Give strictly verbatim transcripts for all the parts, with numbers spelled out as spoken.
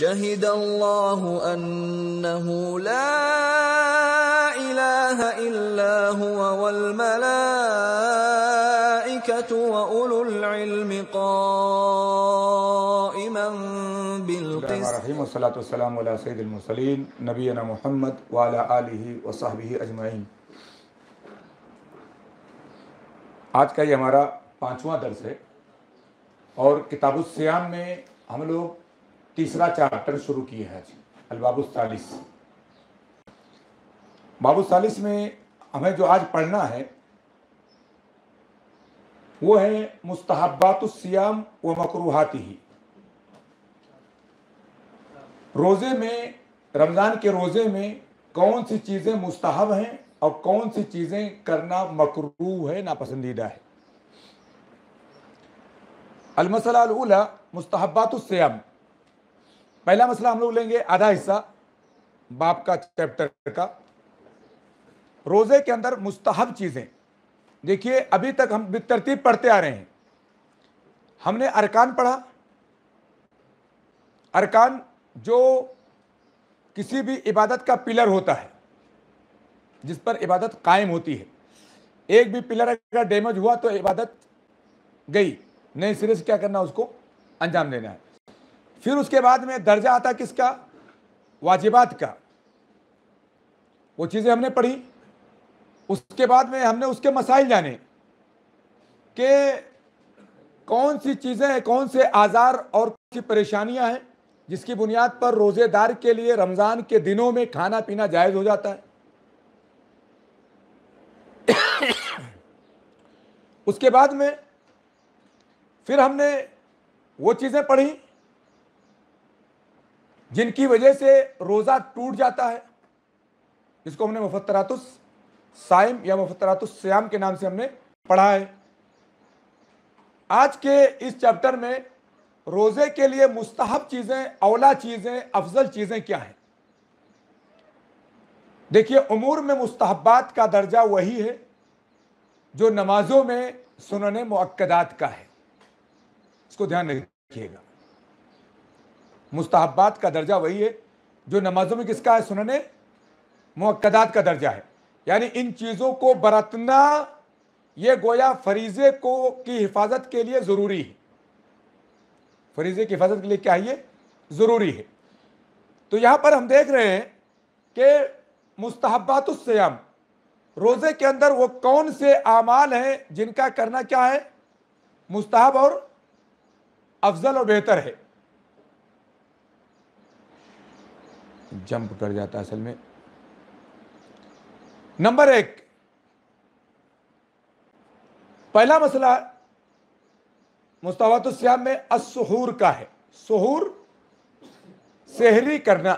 शहिदल्लाहु अन्नहु ला इलाहा इल्ला हुवा वल मलाइकतु व उलुल इल्मि क़ाइमन बिल क़िस्त। वस्सलातु वस्सलामु अला सय्यिदिल मुरसलीन नबीना मुहम्मद व अला आलिहि व सहबिहि अजमईन। आज का ये हमारा पांचवा दर्स है और किताबुस सियाम में हम लोग तीसरा चैप्टर शुरू किए हैं। आज अल-बाबुस सालिस। बाबुस सालिस में हमें जो आज पढ़ना है वो है मुस्तहब्बातुस सियाम व मकरूहातिही। रोज़े में, रमज़ान के रोज़े में कौन सी चीज़ें मुस्तहब हैं और कौन सी चीज़ें करना मकरूह है, नापसंदीदा है। अल-मसला अल-ऊला मुस्तहब्बातुस सियाम। पहला मसला हम लोग लेंगे, आधा हिस्सा बाप का चैप्टर का, रोज़े के अंदर मुस्तहब चीज़ें। देखिए, अभी तक हम बितरतीब पढ़ते आ रहे हैं। हमने अरकान पढ़ा। अरकान जो किसी भी इबादत का पिलर होता है, जिस पर इबादत कायम होती है। एक भी पिलर अगर डैमेज हुआ तो इबादत गई, नए सिरे से क्या करना, उसको अंजाम देना है। फिर उसके बाद में दर्जा आता किसका, वाजिबात का। वो चीज़ें हमने पढ़ी। उसके बाद में हमने उसके मसाइल जाने कि कौन सी चीज़ें हैं, कौन से आज़ार और कौन सी परेशानियां हैं जिसकी बुनियाद पर रोज़ेदार के लिए रमज़ान के दिनों में खाना पीना जायज़ हो जाता है। उसके बाद में फिर हमने वो चीज़ें पढ़ी जिनकी वजह से रोज़ा टूट जाता है, जिसको हमने मुफत्तरातुस साइम या मुफत्तरातुस सियाम के नाम से हमने पढ़ा है। आज के इस चैप्टर में रोज़े के लिए मुस्तहब चीज़ें, औला चीज़ें, अफजल चीज़ें क्या हैं। देखिए, उमूर में मुस्तहब्बात का दर्जा वही है जो नमाजों में सुनने मुअक्कदात का है। इसको ध्यान रखिएगा। मुस्तहब्बात का दर्जा वही है जो नमाजों में किसका है, सुनने मुअक्कदात का दर्जा है। यानी इन चीज़ों को बरतना ये गोया फरीज़े को की हिफाजत के लिए ज़रूरी है। फरीज़े की हिफाजत के लिए क्या है, ये ज़रूरी है। तो यहाँ पर हम देख रहे हैं कि मुस्तहब्बातुस सियाम, रोज़े के अंदर वो कौन से आमाल हैं जिनका करना क्या है, मुस्तहब और अफजल और बेहतर है। जंप कर जाता है असल में। नंबर एक, पहला मसला मुस्तहब्बातुस सियाम में अस्सुहूर का है। सुहूर, सहरी करना।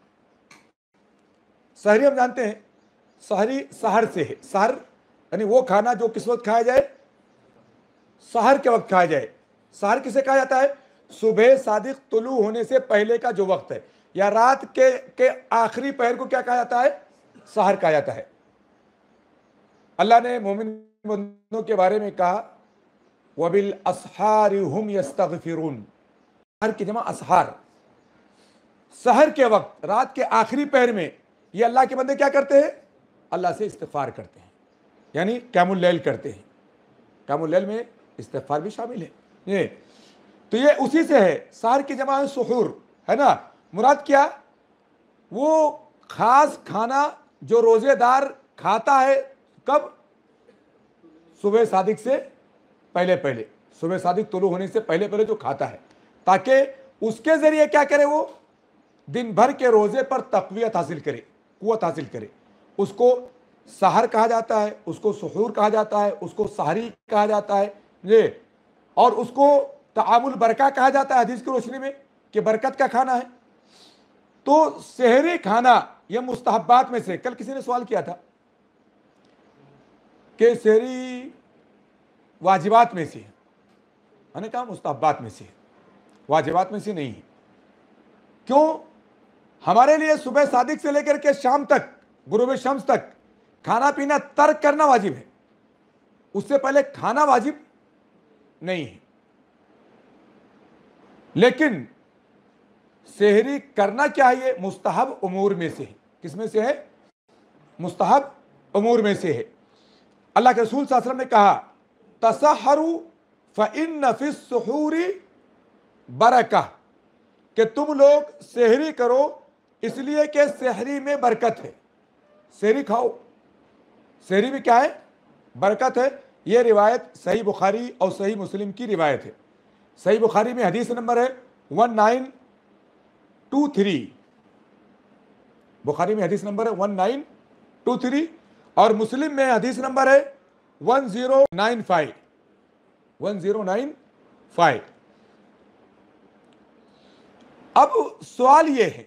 सहरी हम जानते हैं, सहरी सहर से है। सहर यानी वो खाना जो किस वक्त खाया जाए, सहर के वक्त खाया जाए। सहर किसे कहा जाता है, सुबह सादिक तुलू होने से पहले का जो वक्त है, या रात के के आखिरी पहर को क्या कहा जाता है, सहर कहा जाता है। अल्लाह ने मोमिन बंदों के बारे में कहा, वबिल असहारि हुम यस्तगफिरून। सहर की जमा असहार। सहर के वक्त, रात के आखिरी पहर में ये अल्लाह के बंदे क्या करते हैं, अल्लाह से इस्तिगफार करते हैं, यानी क़यामुल लैल करते हैं। क़यामुल लैल में इस्तिगफार भी शामिल है। ये तो ये उसी से है। सहर की जमा है सुहूर, है ना। मुराद क्या, वो खास खाना जो रोजेदार खाता है, कब, सुबह सादिक से पहले पहले, सुबह सादिक तुलू होने से पहले पहले जो खाता है, ताकि उसके जरिए क्या करे, वो दिन भर के रोजे पर तक़वियत हासिल करे, कुव्वत हासिल करे। उसको सहर कहा जाता है, उसको सुहूर कहा जाता है, उसको सहरी कहा जाता है ये, और उसको तामुल बरका कहा जाता है हदीस की रोशनी में कि बरकत का खाना है। तो सहरी खाना यह मुस्तहब्बात में से, कल किसी ने सवाल किया था कि सहरी वाजिबात में से है, मैंने कहा मुस्तहब्बात में से है, वाजिबात में से नहीं है। क्यों, हमारे लिए सुबह सादिक से लेकर के शाम तक, गुरूब शम्स तक खाना पीना तर्क करना वाजिब है, उससे पहले खाना वाजिब नहीं है। लेकिन सेहरी करना क्या है? ये मुस्तहब उमूर में से है। किसमें से है? मुस्तहब उमूर में से है। अल्लाह के रसूल सल्लल्लाहु अलैहि वसल्लम ने कहा, तसहरु फ़इन्न फ़िस्सुहूरी बरका, कि तुम लोग सेहरी करो इसलिए कि सेहरी में बरकत है। सेहरी खाओ, सेहरी में क्या है? बरकत है। यह रिवायत सही बुखारी और सही मुस्लिम की रिवायत है। सही बुखारी में हदीस नंबर है one nine two three, Bukhari में हदीस नंबर है वन नाइन टू थ्री, और मुस्लिम में हदीस नंबर है one zero nine five, one zero nine five. अब सवाल यह है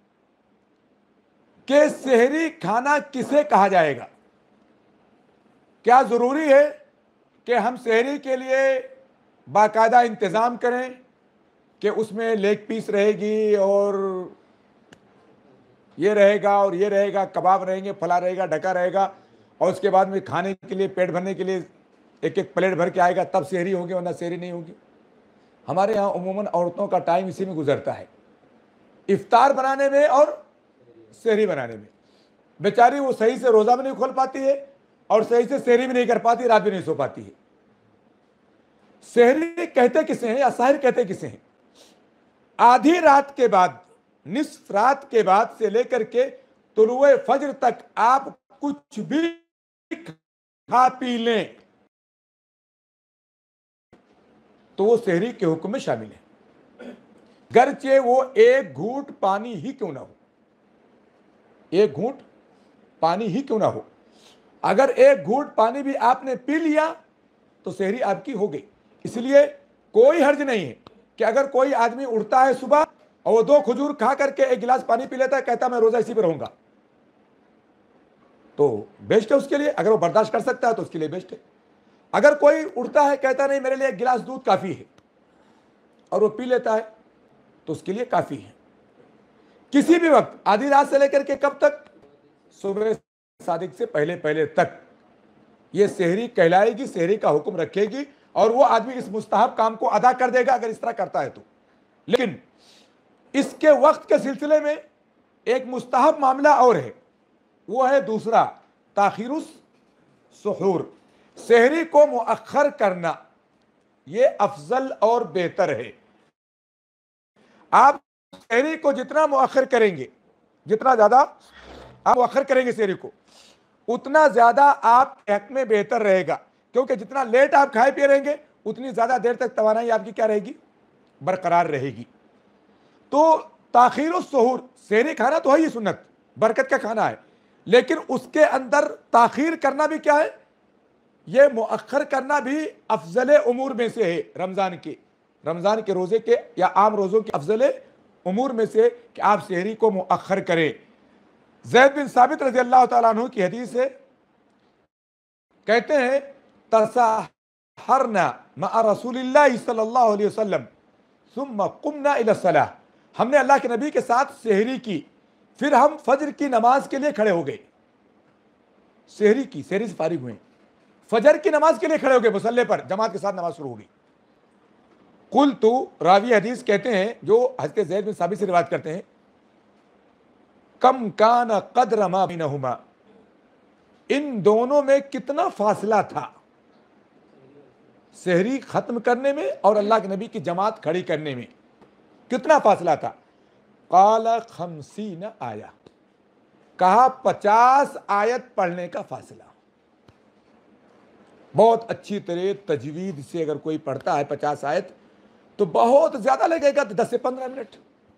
कि सेहरी खाना किसे कहा जाएगा? क्या जरूरी है कि हम सेहरी के लिए बाकायदा इंतजाम करें कि उसमें लेग पीस रहेगी और ये रहेगा और ये रहेगा, कबाब रहेंगे, फला रहेगा, ढका रहेगा, और उसके बाद में खाने के लिए, पेट भरने के लिए एक एक प्लेट भर के आएगा, तब सेहरी होगी, वरना सेहरी नहीं होगी। हमारे यहाँ उमूमन औरतों का टाइम इसी में गुजरता है, इफ्तार बनाने में और सेहरी बनाने में। बेचारी वो सही से रोज़ा भी नहीं खोल पाती है और सही से सेहरी भी नहीं कर पाती, रात भी नहीं सो पाती है। सेहरी कहते किसे हैं या साहिर कहते किसे हैं? आधी रात के बाद, निस्फ रात के बाद से लेकर के तुलुए फज्र तक आप कुछ भी खा पी लें तो वो सेहरी के हुक्म में शामिल है, गरचे वो एक घूंट पानी ही क्यों ना हो, एक घूंट पानी ही क्यों ना हो। अगर एक घूंट पानी भी आपने पी लिया तो सेहरी आपकी हो गई। इसलिए कोई हर्ज नहीं है कि अगर कोई आदमी उठता है सुबह और वो दो खजूर खा करके एक गिलास पानी पी लेता है, कहता मैं रोजा इसी पे रहूंगा, तो बेस्ट है उसके लिए। अगर वो बर्दाश्त कर सकता है तो उसके लिए बेस्ट है। अगर कोई उठता है, कहता नहीं मेरे लिए एक गिलास दूध काफी है, और वो पी लेता है तो उसके लिए काफी है। किसी भी वक्त आधी रात से लेकर के कब तक? सुबह सादिक से पहले पहले तक ये सेहरी कहलाएगी, सेहरी का हुक्म रखेगी, और वो आदमी इस मुस्तहब काम को अदा कर देगा अगर इस तरह करता है तो। लेकिन इसके वक्त के सिलसिले में एक मुस्तहब मामला और है, वो है दूसरा, ताखिरुस सुहूर, सेहरी को मुअख्खर करना। ये अफजल और बेहतर है। आप सेहरी को जितना मुअख्खर करेंगे, जितना ज्यादा आप मुअख्खर करेंगे सेहरी को, उतना ज्यादा आप हक में बेहतर रहेगा, क्योंकि जितना लेट आप खाए पिए रहेंगे उतनी ज्यादा देर तक तवानाई आपकी क्या रहेगी? बरकरार रहेगी। तो ताखीरुस सुहूर, सेहरी खाना तो है ही सुन्नत, बरकत का खाना है, लेकिन उसके अंदर ताखीर करना भी क्या है? यह मुअख्खर करना भी अफजल उमूर में से है। रमजान के रमजान के रोजे के या आम रोजों के अफजल उमूर में से कि आप सेहरी को मुअख्खर करें। ज़ैद बिन साबित रज़ी अल्लाह तआला अन्हु की हदीस है, कहते हैं तसहरना मअ रसूलिल्लाह सल्लल्लाहु अलैहि वसल्लम सुम्मा कुमना इला सलाह, हमने अल्लाह के नबी के साथ सेहरी की, फिर हम फजर की नमाज के लिए खड़े हो गए। सेहरी की, सेहरी से फारिग हुए, फजर की नमाज के लिए खड़े हो गए, मुसल्ले पर जमात के साथ नमाज शुरू हो गई। कुल तो रावी हदीस कहते हैं, जो हज़रत ज़ैद बिन साबित से रिवायत करते हैं, कम कान कद्र मा बैनहुमा, इन दोनों में कितना फासला था सेहरी खत्म करने में और अल्लाह के नबी की जमात खड़ी करने में, कितना फासला था? काला खमसीन आया, कहा पचास आयत पढ़ने का फासला। बहुत अच्छी तरह तजवीद से अगर कोई पढ़ता है पचास आयत तो बहुत ज्यादा लगेगा, तो दस से पंद्रह मिनट,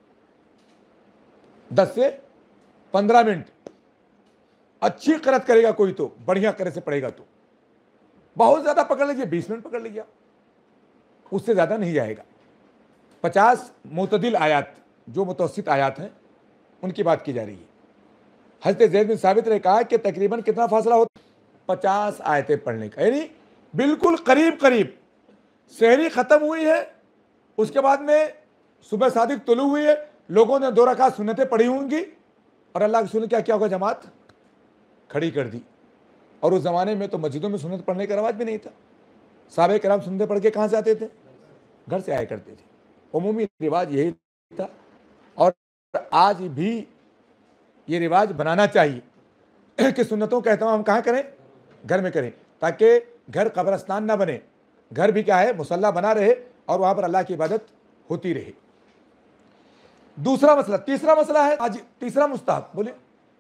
दस से पंद्रह मिनट अच्छी किरात करेगा कोई, तो बढ़िया करे से पढ़ेगा तो बहुत ज्यादा पकड़ लीजिए, बीस मिनट पकड़ लीजिए, उससे ज्यादा नहीं जाएगा। पचास मुतदिल आयात, जो मुतवस्सित आयात हैं उनकी बात की जा रही है। हज़रत ज़ैद बिन साबित ने कहा कि तकरीबन कितना फासला होता? पचास आयतें पढ़ने का, यानी बिल्कुल करीब करीब। सेहरी खत्म हुई है, उसके बाद में सुबह सादिक तुलू हुई है, लोगों ने दो रकात सुन्नतें पढ़ी होंगी और अल्लाह की सुन्नत क्या क्या होगा? जमात खड़ी कर दी। और उस जमाने में तो मस्जिदों में सुन्नत पढ़ने का रवाज भी नहीं था। साहबे कराम सुन्नतें पढ़ के कहाँ से आते थे? घर से आया करते थे। उमूमी रिवाज यही था और आज भी ये रिवाज बनाना चाहिए कि सुन्नतों का एहतमाम हम कहाँ करें, घर में करें, ताकि घर कब्रस्तान ना बने, घर भी क्या है मुसल्ला बना रहे और वहाँ पर अल्लाह की इबादत होती रहे। दूसरा मसला, तीसरा मसला है आज, तीसरा मुस्ताहब बोले।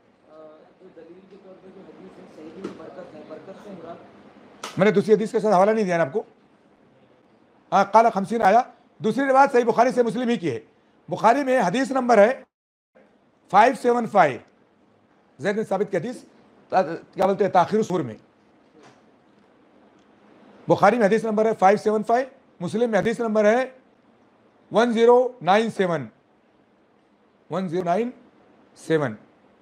मैंने दूसरी हदीस के साथ हवाला नहीं दिया ना आपको। हाँ, काला खमसीन आया, दूसरी रिवायत सही बुखारी से मुस्लिम ही की है। बुखारी में हदीस नंबर है five seven five, Zaid bin Sabit की हदीस, क्या बोलते हैं ताखिर सूर में। बुखारी में हदीस नंबर है फाइव सेवन फाइव, मुस्लिम में हदीस नंबर है one zero nine seven, one zero nine seven.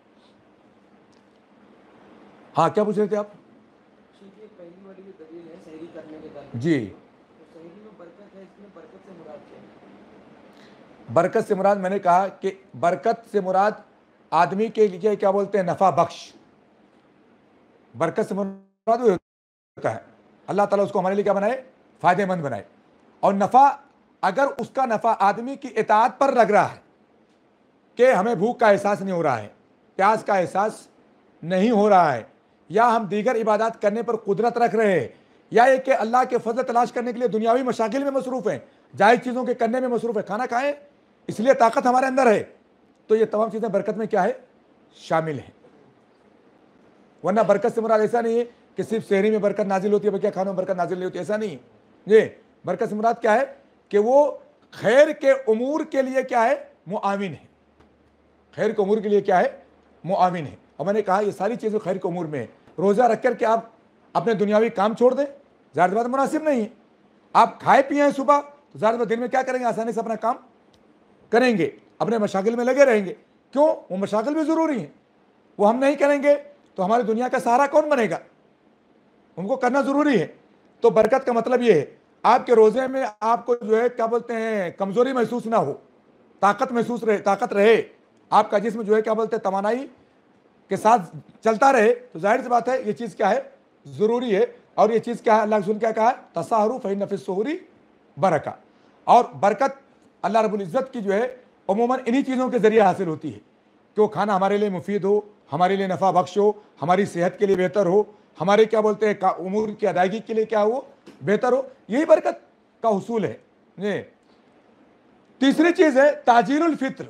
हाँ, क्या पूछ रहे थे आप? पहली वाली जो दलील है सहरी करने के दलील, जी, तो सहरी में बरकत है, इसमें बरकत से मुराद क्या है? बरकत से मुराद, मैंने कहा कि बरकत से मुराद आदमी के लिए क्या बोलते हैं, नफा बख्श। बरकत से मुराद वो होता है अल्लाह ताला उसको हमारे लिए क्या बनाए, फायदेमंद बनाए। और नफा, अगर उसका नफा आदमी की इताअत पर लग रहा है कि हमें भूख का एहसास नहीं हो रहा है, प्यास का एहसास नहीं हो रहा है, या हम दीगर इबादत करने पर कुदरत रख रहे हैं, या एक कि अल्लाह के फजल तलाश करने के लिए दुनियावी मशागिल में मसरूफ़ हैं, जायज़ चीज़ों के करने में मसरूफ़ है, खाना खाएं इसलिए ताकत हमारे अंदर है, तो ये तमाम चीज़ें बरकत में क्या है, शामिल हैं। वरना बरकत से मुराद ऐसा नहीं है कि सिर्फ शहरी में बरकत नाजिल होती है, क्या खानों में बरकत नाजिल नहीं होती, ऐसा नहीं। ये बरकत से मुराद क्या है कि वो खैर के उमूर के लिए क्या है, मुआविन है, खैर के उमूर के लिए क्या है, मुआविन है। और मैंने कहा ये सारी चीज़ें खैर के उमूर में है। रोज़ा रख कर के आप अपने दुनियावी काम छोड़ दें, ज़ाहिर बात मुनासिब नहीं है। आप खाए पिए हैं सुबह, तो ज़ाहिर बात दिन में क्या करेंगे, आसानी से अपना काम करेंगे, अपने मशागिल में लगे रहेंगे। क्यों? वो मशागिल भी ज़रूरी हैं, वो हम नहीं करेंगे तो हमारी दुनिया का सहारा कौन बनेगा, उनको करना ज़रूरी है। तो बरकत का मतलब ये है आपके रोज़े में आपको जो है क्या बोलते हैं, कमज़ोरी महसूस ना हो, ताकत महसूस रहे, ताकत रहे, आपका जिस्म जो है क्या बोलते हैं तवानाई के साथ चलता रहे। तो जाहिर सी बात है ये चीज़ क्या है, ज़रूरी है। और ये चीज़ क्या है, अल्लाह रसूल क्या कहा है, तसाहरू फ़इन्न फ़िस्सुहूरी बरका। और बरकत अल्लाह रब्बुल इज़्ज़त की जो है अमूमन इन्हीं चीज़ों के ज़रिए हासिल होती है कि वो खाना हमारे लिए मुफीद हो, हमारे लिए नफ़ा बख्श हो, हमारी सेहत के लिए बेहतर हो, हमारे क्या बोलते हैं का उमूर की अदायगी के लिए क्या हो, बेहतर हो। यही बरकत का हुसूल है। ये तीसरी चीज़ है ताजीरुल फित्र,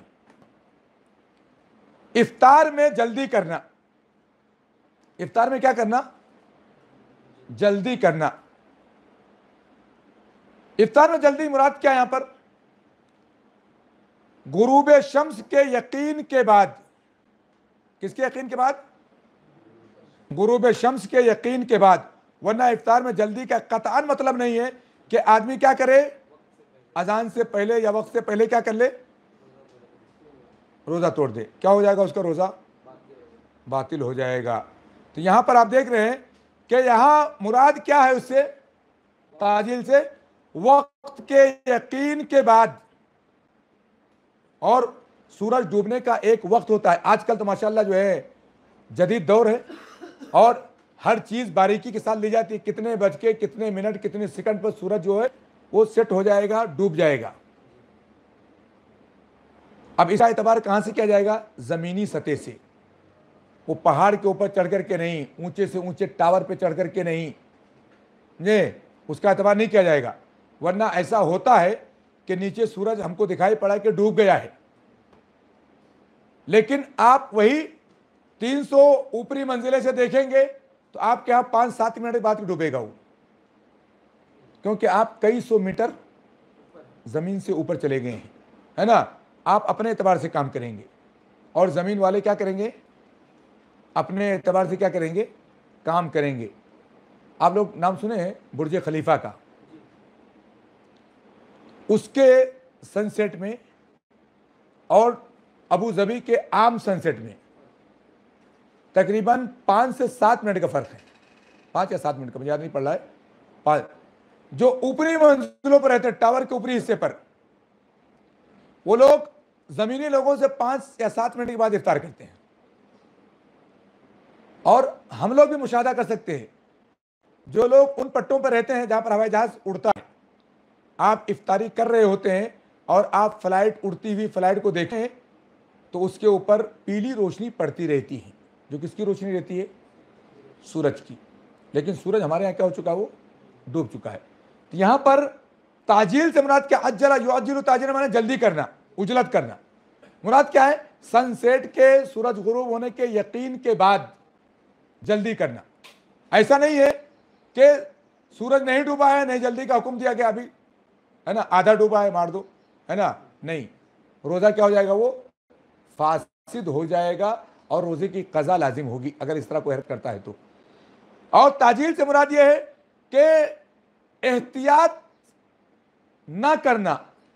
इफ्तार में जल्दी करना। इफ्तार में क्या करना, जल्दी करना। इफ्तार में जल्दी मुराद क्या है यहां पर, गुरूब शम्स के यकीन के बाद। किसके यकीन के बाद, गुरूब शम्स के यकीन के बाद। वरना इफ्तार में जल्दी का कतआन मतलब नहीं है कि आदमी क्या करे, अजान से पहले या वक्त से पहले क्या कर ले, रोज़ा तोड़ दे। क्या हो जाएगा, उसका रोज़ा बातिल हो जाएगा। तो यहाँ पर आप देख रहे हैं कि यहाँ मुराद क्या है उससे, ताजिल से, वक्त के यकीन के बाद। और सूरज डूबने का एक वक्त होता है। आजकल तो माशाल्लाह जो है जदीद दौर है और हर चीज़ बारीकी के साथ ली जाती है, कितने बज के कितने मिनट कितने सेकंड पर सूरज जो है वो सेट हो जाएगा, डूब जाएगा। अब इसका एतबार कहाँ से किया जाएगा, ज़मीनी सतह से। वो पहाड़ के ऊपर चढ़ कर के नहीं, ऊंचे से ऊंचे टावर पे चढ़ कर के नहीं, ये उसका एतबार नहीं किया जाएगा। वरना ऐसा होता है कि नीचे सूरज हमको दिखाई पड़ा कि डूब गया है, लेकिन आप वही तीन सौ ऊपरी मंजिले से देखेंगे तो आपके यहाँ पाँच सात मिनट बाद डूबेगा वो, क्योंकि आप कई सौ मीटर ज़मीन से ऊपर चले गए हैं, है ना। आप अपने एतबार से काम करेंगे और ज़मीन वाले क्या करेंगे, अपने एतबार से क्या करेंगे, काम करेंगे। आप लोग नाम सुने हैं बुर्ज खलीफा का, उसके सनसेट में और अबू धाबी के आम सनसेट में तकरीबन पाँच से सात मिनट का फ़र्क है, पाँच या सात मिनट का, मुझे याद नहीं पड़ रहा है। पाँच, जो ऊपरी मंजिलों पर रहते हैं, टावर के ऊपरी हिस्से पर, वो लोग ज़मीनी लोगों से पाँच या सात मिनट के बाद इफ्तार करते हैं। और हम लोग भी मुशाहदा कर सकते हैं, जो लोग उन पट्टों पर रहते हैं जहाँ पर हवाई जहाज़ उड़ता है, आप इफ्तारी कर रहे होते हैं और आप फ्लाइट, उड़ती हुई फ्लाइट को देखें तो उसके ऊपर पीली रोशनी पड़ती रहती है, जो किसकी रोशनी रहती है? सूरज की। लेकिन सूरज हमारे यहाँ क्या हो चुका है? वो डूब चुका है। तो यहाँ पर ताजील से मुराद क्या? अज्जला युअज्जिलु ताजीला माने जल्दी करना, उजलत करना। मुराद क्या है? सनसेट के, सूरज गुरूब होने के यकीन के बाद जल्दी करना। ऐसा नहीं है कि सूरज नहीं डूबा है, नहीं जल्दी का हुक्म दिया गया अभी, है ना, आधा डूबा है मार दो, है ना, नहीं, रोजा क्या हो जाएगा? वो फासिद हो जाएगा और रोजे की कज़ा लाजिम होगी अगर इस तरह कोई हरकत करता है तो। और ताजील से मुराद यह है कि एहतियात ना करना।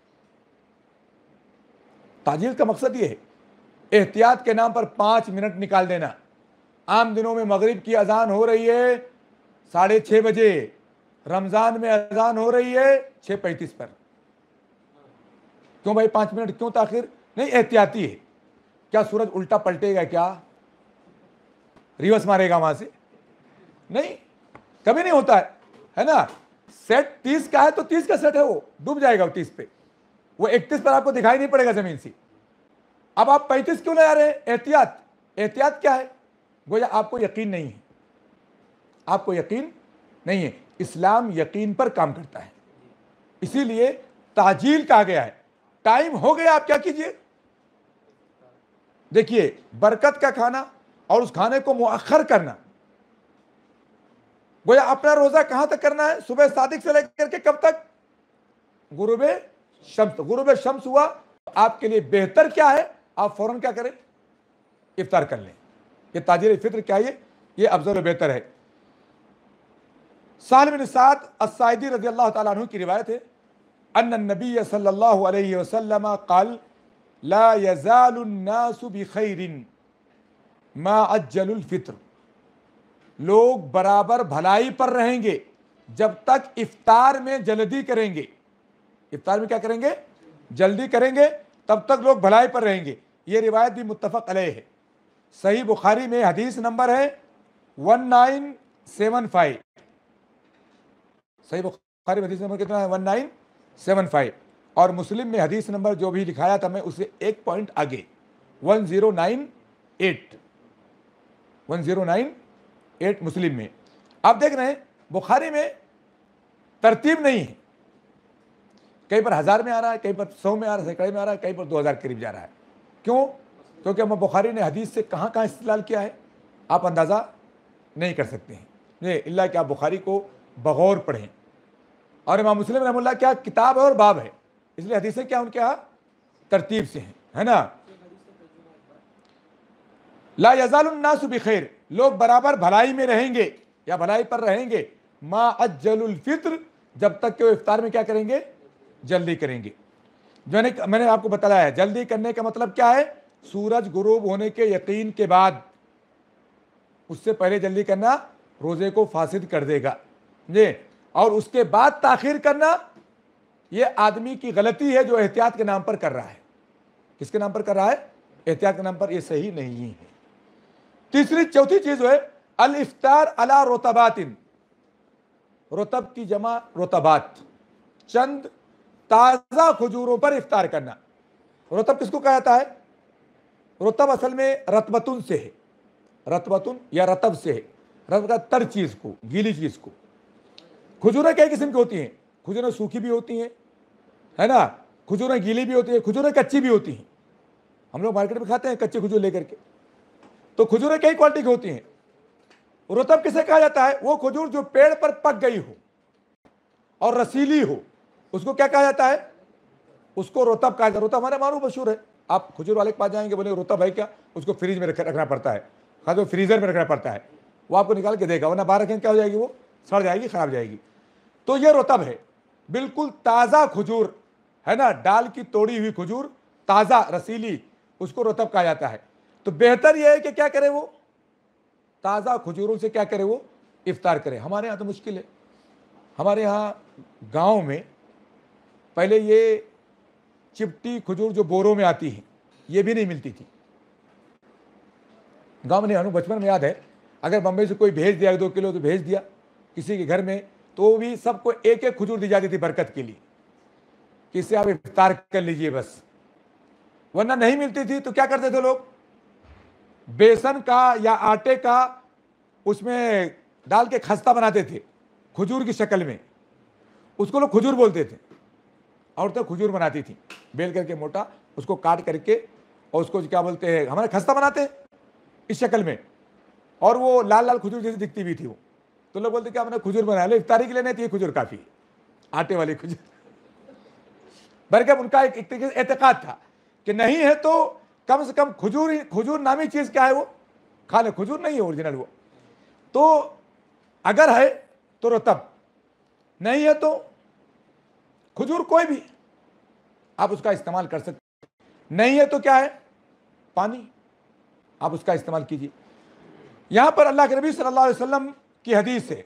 ताजील का मकसद यह है, एहतियात के नाम पर पांच मिनट निकाल देना। आम दिनों में मगरिब की अजान हो रही है साढ़े छह बजे, रमजान में अजान हो रही है छह पैंतीस पर। क्यों भाई पांच मिनट क्यों ताखिर? नहीं, एहतियाती है। क्या सूरज उल्टा पलटेगा? क्या रिवर्स मारेगा वहां से? नहीं, कभी नहीं होता है, है ना। सेट तीस का है तो तीस का सेट है, वो डूब जाएगा तीस पे, वो इकतीस पर आपको दिखाई नहीं पड़ेगा जमीन से। अब आप पैंतीस क्यों ले आ रहे हैं? एहतियात। एहतियात क्या है? गोया आपको यकीन नहीं है, आपको यकीन नहीं है। इस्लाम यकीन पर काम करता है, इसीलिए ताजील कहा गया है। टाइम हो गया, आप क्या कीजिए? देखिए, बरकत का खाना और उस खाने को मुअख्खर करना। गोया अपना रोजा कहां तक करना है? सुबह सादिक से लेकर के कब तक? गुरूब शम्स। गुरूब शम्स हुआ, आपके लिए बेहतर क्या है? आप फौरन क्या करें? इफ्तार कर लें। ये ताजीर फित्र क्या है? ये अफजल बेहतर है। साल बिन साद अस्साइदी रज़ी अल्लाह ताला अन्हु की रिवायत है, अन्न नबी सल्लल्लाहु अलैहि वसल्लम क़ाल ला यज़ालु अन्नासु बिखैरिन मा अज्जलुल फित्र। लोग बराबर भलाई पर रहेंगे जब तक इफ्तार में जल्दी करेंगे। इफ्तार में क्या करेंगे? जल्दी करेंगे, तब तक लोग भलाई पर रहेंगे। यह रिवायत भी मुत्तफक अलैह है। सही बुखारी में हदीस नंबर है वन नाइन सेवन फाइव। सही बुखारी में हदीस नंबर कितना है? One nine seven five. और मुस्लिम में हदीस नंबर जो भी लिखाया था मैं उससे एक पॉइंट आगे, one zero nine eight. One zero nine eight Muslim में। आप देख रहे हैं बुखारी में तरतीब नहीं है, कहीं पर हजार में आ रहा है, कहीं पर सौ में आ रहा है, सैकड़े में आ रहा है, कहीं पर दो हजार करीब जा रहा है। क्यों? क्योंकि हम बुखारी ने हदीस से कहाँ कहाँ इस्तेलाल किया है आप अंदाज़ा नहीं कर सकते हैं, ये इल्ला कि आप बुखारी को बगौर पढ़ें। और इमाम मुस्लिम रहमतुल्लाह क्या किताब है और बाब है, इसलिए हदीसें क्या उनके यहाँ तरतीब से हैं, है ना। ला यज़ालुन नासु बिखैर, लोग बराबर भलाई में रहेंगे या भलाई पर रहेंगे, मा अज्जलुल फित्र, जब तक कि वो इफ्तार में क्या करेंगे? जल्दी करेंगे। मैंने मैंने आपको बताया है जल्दी करने का मतलब क्या है? सूरज गुरूब होने के यकीन के बाद, उससे पहले जल्दी करना रोजे को फासिद कर देगा ये। और उसके बाद ताखीर करना ये आदमी की गलती है जो एहतियात के नाम पर कर रहा है। किसके नाम पर कर रहा है? एहतियात के नाम पर। ये सही नहीं है। तीसरी चौथी चीज है अल इफ्तार अला रोतबातिन। रोतब की जमा रोतबात, चंद ताजा खजूरों पर इफ्तार करना। रोतब किसको कहा जाता है? रोतब असल में रतबतुन से है, रतबतुन या रतब से है। रतब का तर चीज को, गीली चीज को। खजूरें कई किस्म की होती हैं, खजूरें सूखी भी होती हैं, है ना, खजूरें गीली भी होती है, खजूरें कच्ची भी होती हैं। हम लोग मार्केट में खाते हैं कच्चे खजूर लेकर के। तो खजूरें कई क्वालिटी की होती हैं। रुतब किसे कहा जाता है? वो खजूर जो पेड़ पर पक गई हो और रसीली हो, उसको क्या कहा जाता है? उसको रुतब कहा जाता है। रुतब हमारे मालूम मशहूर है। आप खजूर वाले के पास जाएंगे, बोले रुतब है क्या? उसको फ्रिज में रख, रखना पड़ता है, खास वो फ्रीजर में रखना पड़ता है, वो आपको निकाल के देगा, वरना बाहर रखेंगे क्या हो जाएगी? वो सड़ जाएगी, खराब जाएगी। तो ये रुतब है, बिल्कुल ताज़ा खजूर, है ना, डाल की तोड़ी हुई खजूर, ताज़ा रसीली, उसको रुतब कहा जाता है। तो बेहतर यह है कि क्या करे? वो ताज़ा खजूरों से क्या करे? वो इफ्तार करे। हमारे यहाँ तो मुश्किल है। हमारे यहाँ गांव में पहले ये चिपटी खजूर जो बोरों में आती है, ये भी नहीं मिलती थी गांव में। नहीं, अनु बचपन में याद है, अगर बम्बई से कोई भेज दिया दो किलो तो भेज दिया किसी के घर में, तो भी सबको एक एक खजूर दी जाती थी बरकत के लिए। कि इससे आप इफ्तार कर लीजिए बस, वरना नहीं मिलती थी तो क्या करते थे लोग, बेसन का या आटे का उसमें डाल के खस्ता बनाते थे खजूर की शक्ल में, उसको लोग खजूर बोलते थे। औरतें खजूर बनाती थी बेल करके मोटा, उसको काट करके और उसको क्या बोलते हैं, हमारे खस्ता बनाते हैं इस शक्ल में, और वो लाल लाल खजूर जैसी दिखती भी थी वो। तो लोग बोलते क्या हमने खजूर बनाया, लो इफ्तारी के लिए नहीं थी, ये खजूर काफी है, आटे वाली खजूर। बल्कि उनका एक, एक तरीके से एतकाद था कि नहीं है तो कम से कम खजूर ही, खजूर नामी चीज क्या है वो खा ले, खजूर नहीं है ओरिजिनल वो। तो अगर है तो रतब, नहीं है तो खजूर कोई भी आप उसका इस्तेमाल कर सकते, नहीं है तो क्या है, पानी, आप उसका इस्तेमाल कीजिए। यहां पर अल्लाह के नबी सल्लल्लाहु अलैहि वसल्लम की हदीस है,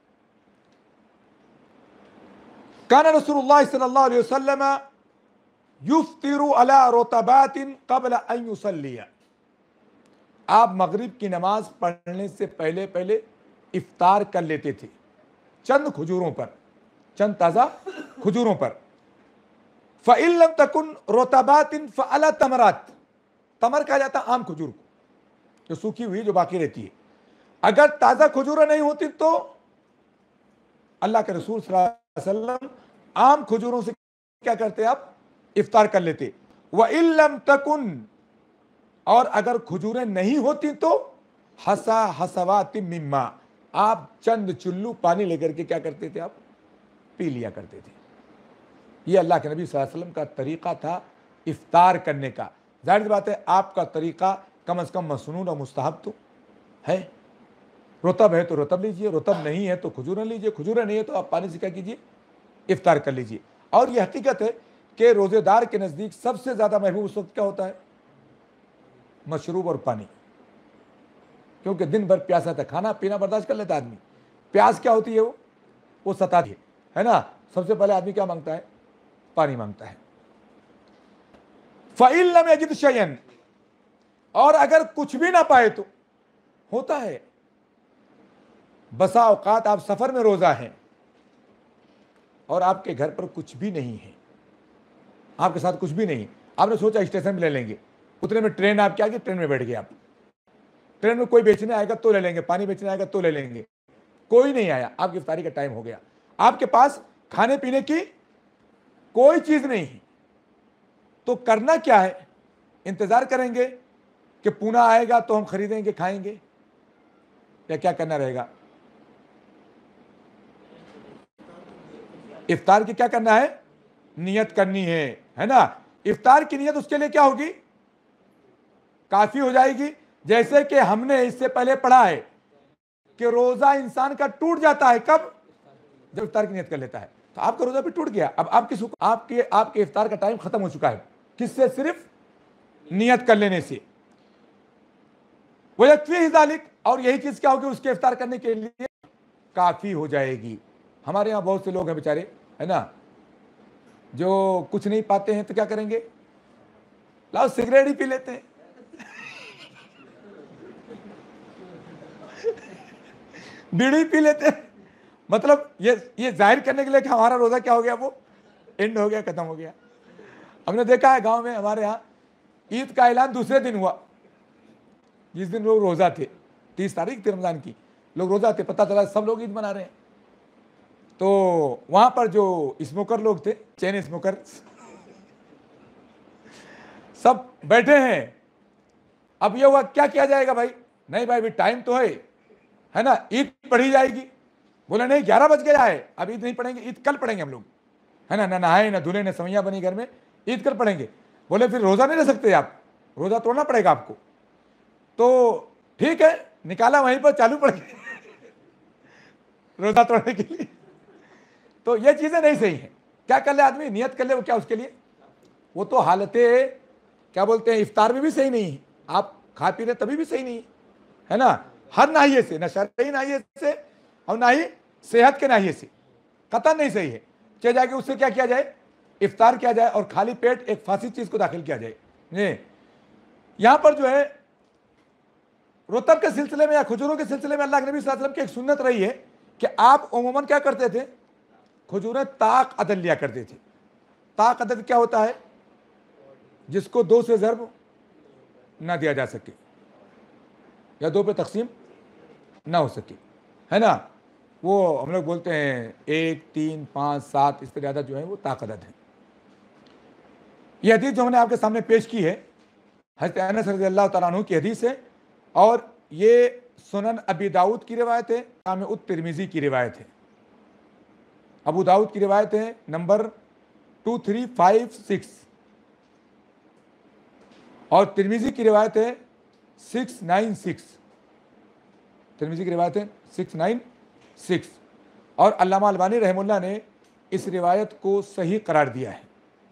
काना रसूलुल्लाह सल्लल्लाहु अलैहि वसल्लम युफ्तिरु अला रुतबातिन क़ब्ल अन युसल्लिया, आप मगरिब की नमाज पढ़ने से पहले पहले इफ्तार कर लेते थे चंद खजूरों पर, चंद ताज़ा खजूरों पर। फ़इन लम तकुन रुतबातिन फ़अला तमरात, तमर कहा जाता आम खजूर को जो सूखी हुई जो बाकी रहती है। अगर ताज़ा खजूरें नहीं होती तो अल्लाह के रसूल सल्लल्लाहु अलैहि वसल्लम आम खजूरों से क्या करते, आप इफ्तार कर लेते। व इल्लम तकुन, और अगर खजूरें नहीं होती तो हसा हसवाति मिम्मा, आप चंद चुल्लू पानी लेकर के क्या करते थे, आप पी लिया करते थे। ये अल्लाह के नबी सल्लल्लाहु अलैहि वसल्लम का तरीका था इफ्तार करने का। जाहिर सी बात है आपका तरीका कम अज़ कम मसनून और मुस्तहब तो है। रुतब है तो रुतब लीजिए, रुतब नहीं है तो खजूरें लीजिए, खजूरें नहीं है तो आप पानी से क्या कीजिए, इफ्तार कर लीजिए। और यह हकीकत है कि रोज़ेदार के नज़दीक सबसे ज़्यादा महबूब उस वक्त क्या होता है, मशरूब और पानी, क्योंकि दिन भर प्यासा था, खाना पीना बर्दाश्त कर लेता आदमी, प्यास क्या होती है वो वो सताती है, है ना। सबसे पहले आदमी क्या मांगता है, पानी मांगता है। फ़इन लम यजिद शयअन, और अगर कुछ भी ना पाए तो होता है बसा औकात आप सफर में रोजा हैं और आपके घर पर कुछ भी नहीं है, आपके साथ कुछ भी नहीं, आपने सोचा स्टेशन में ले लेंगे, उतने में ट्रेन आपके आगे, ट्रेन में बैठ गए आप, ट्रेन में कोई बेचने आएगा तो ले लेंगे, पानी बेचने आएगा तो ले लेंगे, कोई नहीं आया, आपकी इफ्तारी का टाइम हो गया, आपके पास खाने पीने की कोई चीज नहीं है, तो करना क्या है, इंतजार करेंगे कि पूना आएगा तो हम खरीदेंगे खाएंगे, या क्या करना रहेगा। इफ्तार की क्या करना है, नियत करनी है, है ना। इफ्तार की नियत उसके लिए क्या होगी, काफी हो जाएगी। जैसे कि हमने इससे पहले पढ़ा है कि रोजा इंसान का टूट जाता है कब, जब इफ्तार की नियत कर लेता है। तो आपका रोजा भी टूट गया, अब आपकी आपके आपके इफ्तार का टाइम खत्म हो चुका है, किससे, सिर्फ नियत कर लेने से। वो यकफी ज़ालिक, और यही चीज क्या होगी, उसके इफ्तार करने के लिए काफी हो जाएगी। हमारे यहाँ बहुत से लोग हैं बेचारे, है ना, जो कुछ नहीं पाते हैं तो क्या करेंगे, लाओ सिगरेट ही पी लेते हैं बीड़ी पी लेते हैं, मतलब ये ये जाहिर करने के लिए कि हमारा रोजा क्या हो गया, वो एंड हो गया, खत्म हो गया। हमने देखा है गांव में हमारे यहाँ ईद का ऐलान दूसरे दिन हुआ, जिस दिन लोग रोजा थे, तीस तारीख थी रमजान की, लोग रोजा थे, पता चला सब लोग ईद मना रहे हैं। तो वहां पर जो स्मोकर लोग थे, चैन स्मोकर, सब बैठे हैं। अब ये हुआ क्या किया जाएगा भाई, नहीं भाई भी टाइम तो है है ना, ईद पढ़ी जाएगी। बोले नहीं ग्यारह बज गया है, अब ईद नहीं पढ़ेंगे, ईद कल पढ़ेंगे हम लोग, है ना, ना नहाए ना धुले ना सवैया बनी घर में, ईद कल पढ़ेंगे। बोले फिर रोजा नहीं रह सकते आप, रोजा तोड़ना पड़ेगा आपको। तो ठीक है, निकाला वहीं पर, चालू पड़ गए रोजा तोड़ने के लिए। तो ये चीजें नहीं सही है। क्या कर ले आदमी, नियत कर ले, वो क्या उसके लिए, वो तो हालते क्या बोलते हैं, इफ्तार में भी सही नहीं है, आप खा पी रहे तभी भी सही नहीं है ना, हर नाहिए से, न शरई नाहिए से और ना ही सेहत के नाहिए से, कतई नहीं सही है। चाहे जाके उससे क्या किया जाए, इफ्तार किया जाए और खाली पेट एक फांसी चीज को दाखिल किया जाए। यहां पर जो है रुतब के सिलसिले में या खजूरों के सिलसिले में अल्लाह के नबी सल्लल्लाहु अलैहि वसल्लम की एक सुन्नत रही है कि आप उमूमन क्या करते थे, खजूरें ताक अदल लिया करते थे, ताक अदद क्या होता है? जिसको दो से ज़र्ब ना दिया जा सके या दो पे तकसीम ना हो सके, है ना। वो हम लोग बोलते हैं एक, तीन, पाँच, सात, इससे ज़्यादा जो है वो ताक अदद है। ये हदीस जो हमने आपके सामने पेश की है हज़रत अनस रज़ियल्लाहु तआला अन्हु की हदीस है, और ये सुनन अबी दाऊद की रिवायत है, जामे उत तिरमिज़ी की रिवायत है। अबू दाऊद की रिवायत है number two three five six, और तिरमिज़ी की रिवायत है सिक्स नाइन सिक्स। तिरमिज़ी की रिवायत है सिक्स नाइन सिक्स, और अल्लामा अलबानी रहमुल्लाह ने इस रिवायत को सही करार दिया है।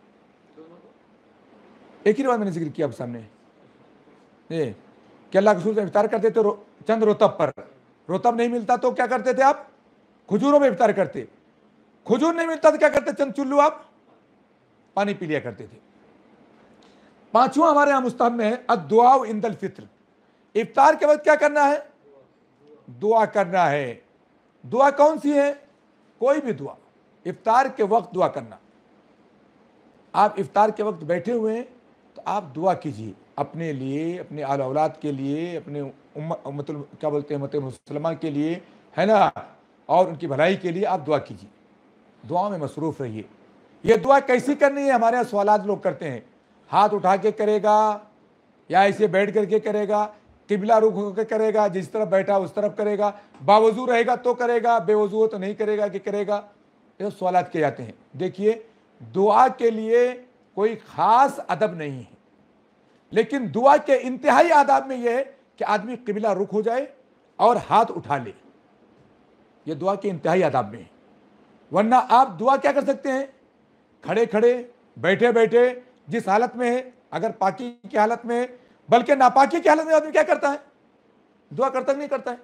एक ही रिवायत मैंने जिक्र किया आप सामने, ये कि अल्लाह के रसूल जब इफ्तार करते थे रो, चंद रोतब पर, रोतब नहीं मिलता तो क्या करते थे आप? खजूरों में इफ्तार करते। खजूर नहीं मिलता तो क्या करते? चंद चुल्लू आप पानी पी लिया करते थे। पांचवा हमारे यहाँ मुस्तहब में है अद्दुआ इंदल फित्र। इफ्तार के वक्त क्या करना है? दुआ करना है। दुआ कौन सी है? कोई भी दुआ। इफ्तार के वक्त दुआ करना। आप इफ्तार के वक्त बैठे हुए हैं तो आप दुआ कीजिए अपने लिए, अपने आल औलाद के लिए, अपने मतलब क्या बोलते हैं उम्मत मुसलमान के लिए, है ना, और उनकी भलाई के लिए आप दुआ कीजिए। दुआ में मसरूफ़ रहिए। ये दुआ कैसी करनी है? हमारे यहाँ सवालात लोग करते हैं, हाथ उठा के करेगा या ऐसे बैठ करके करेगा, किबला रुख होकर करेगा, जिस तरफ बैठा उस तरफ करेगा, बावजू रहेगा तो करेगा, बेवजू हो तो नहीं करेगा कि करेगा। ये सवालात किए जाते हैं। देखिए, दुआ के लिए कोई ख़ास अदब नहीं है, लेकिन दुआ के इंतहाई आदाब में यह है कि आदमी किबला रुख हो जाए और हाथ उठा ले। यह दुआ के इंतहाई आदाब में है। वरना आप दुआ क्या कर सकते हैं? खड़े खड़े, बैठे बैठे, जिस हालत में है, अगर पाकी की हालत में है, बल्कि नापाकी की हालत में आदमी क्या करता है? दुआ करता नहीं करता है?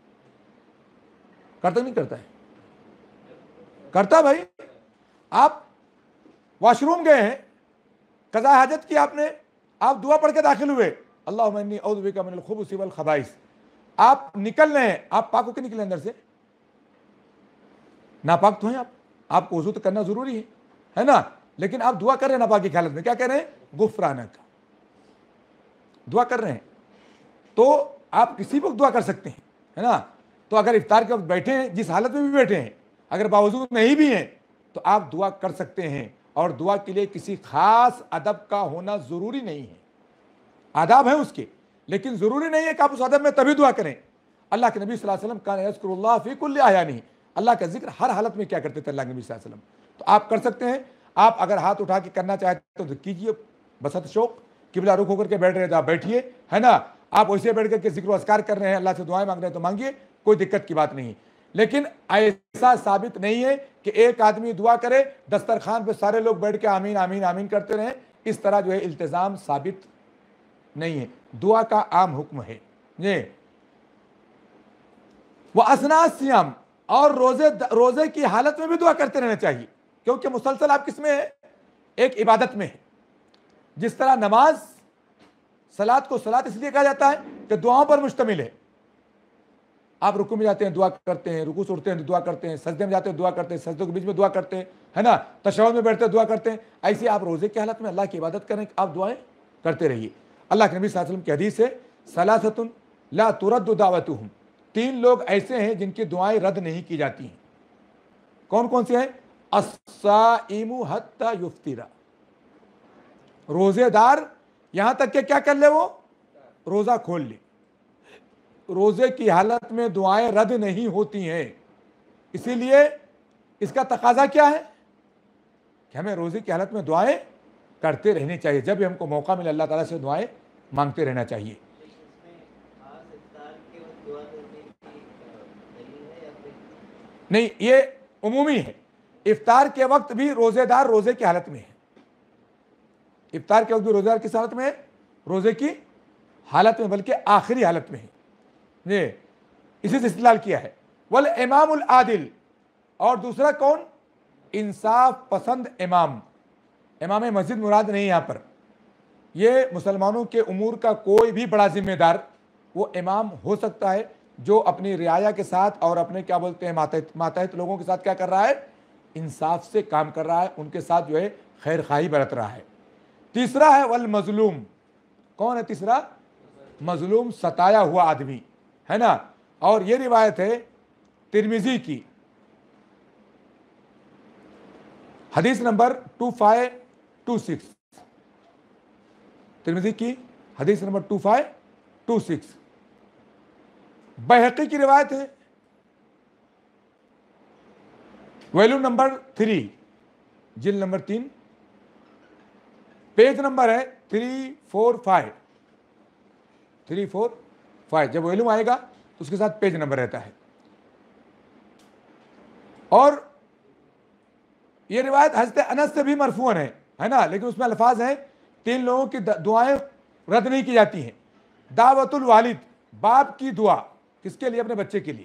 करता नहीं करता है? करता भाई। आप वॉशरूम गए हैं, कज़ा हाजत की आपने, आप दुआ पढ़ के दाखिल हुए, अल्लाहुम्मा इन्नी औज़ु बिका मिनल खुबुसी वल खबाइस। आप निकल रहे हैं, आप पाक होकर निकले अंदर से? नापाक तो हैं आप, आपको वज़ू तो करना जरूरी है, है ना, लेकिन आप दुआ कर रहे हैं नापाकी की हालत में। क्या कह रहे हैं? गुफ़रानक का दुआ कर रहे हैं। तो आप किसी वक्त दुआ कर सकते हैं, है ना। तो अगर इफ्तार के वक्त बैठे हैं, जिस हालत में भी बैठे हैं, अगर बावजूद नहीं भी हैं, तो आप दुआ कर सकते हैं। और दुआ के लिए किसी खास अदब का होना ज़रूरी नहीं है। आदाब है उसके, लेकिन ज़रूरी नहीं है कि आप उस अदब में तभी दुआ करें। अल्लाह के नबी सल्लल्लाहु अलैहि वसल्लम कान यज़कुरुल्लाह फ़ी कुल्लि अहयानी, अल्लाह का जिक्र हर हालत में क्या करते थे अल्लाह के नबी सल्लल्लाहु अलैहि वसल्लम। तो आप कर सकते हैं। आप अगर हाथ उठा के करना चाहते हो तो कीजिए, बसत शौक। किबला रुख होकर के बैठ रहे हैं तो आप बैठिए, है ना। आप वैसे बैठ करके जिक्र अस्कार कर रहे हैं, अल्लाह से दुआएं मांग रहे हैं तो मांगिए, कोई दिक्कत की बात नहीं। लेकिन ऐसा साबित नहीं है कि एक आदमी दुआ करे, दस्तरखान पे सारे लोग बैठ के आमीन आमीन आमीन करते रहें। इस तरह जो है इल्तिज़ाम साबित नहीं है। दुआ का आम हुक्म है ये। वह असना सियाम, और रोजे रोजे की हालत में भी दुआ करते रहना चाहिए, क्योंकि मुसलसल आप किसमें है? एक इबादत में है। जिस तरह नमाज सलात को सलात इसलिए कहा जाता है कि दुआओं पर मुश्तमिल है। आप रुकू में जाते हैं दुआ करते हैं, रुकू से उठते हैं तो दुआ करते हैं, सजदे में जाते हैं दुआ करते हैं, सजदों के बीच में दुआ करते हैं, है ना, तशहुद में बैठते हैं दुआ करते हैं। ऐसे आप रोजे की हालत में अल्लाह की इबादत करें, आप दुआएं करते रहिए। अल्लाह के नबी सल्लल्लाहु अलैहि वसल्लम की हदीस है, सलासतुन ला तुरद्दु दावतुहुम, तीन लोग ऐसे हैं जिनकी दुआएं रद्द नहीं की जाती हैं। कौन कौन से हैं? अस्साइमु हत्ता युफ्तिरा, रोजेदार यहां तक के क्या कर ले, वो रोजा खोल ले। रोजे की हालत में दुआएं रद्द नहीं होती हैं। इसीलिए इसका तकाजा क्या है कि हमें रोजे की हालत में दुआएं करते रहनी चाहिए। जब भी हमको मौका मिले अल्लाह ताला से दुआएं मांगते रहना चाहिए। नहीं, ये उमूमी है। इफ्तार के वक्त भी रोजेदार रोजे की हालत में है। इफ्तार के वक्त भी रोजेदार किस हालत में है? रोजे की हालत में, बल्कि आखिरी हालत में है। ये इसी से इस्तेलाल किया है। वल इमामुल आदिल, और दूसरा कौन? इंसाफ पसंद इमाम। इमाम मस्जिद मुराद नहीं यहाँ पर। ये मुसलमानों के उमूर का कोई भी बड़ा जिम्मेदार वो इमाम हो सकता है, जो अपनी रियाया के साथ और अपने क्या बोलते हैं मातहत मातहत लोगों के साथ क्या कर रहा है? इंसाफ से काम कर रहा है, उनके साथ जो है खैर खाही बरत रहा है। तीसरा है वल मजलूम, कौन है तीसरा? मजलूम, सताया हुआ आदमी, है ना। और ये रिवायत है तिरमिजी की, हदीस number two five two six, Tirmidhi की हदीस number two five two six. Baihaqi की रिवायत है, वॉल्यूम नंबर थ्री, जिल नंबर तीन, पेज नंबर है three four five, three four five. जब वॉल्यूम आएगा तो उसके साथ पेज नंबर रहता है। और ये रिवायत हज़रत अनस से भी मरफूअन है, है ना, लेकिन उसमें अल्फाज हैं तीन लोगों की दुआएं रद्द नहीं की जाती हैं। दावतुल वालिद, बाप की दुआ, किसके लिए? अपने बच्चे के लिए।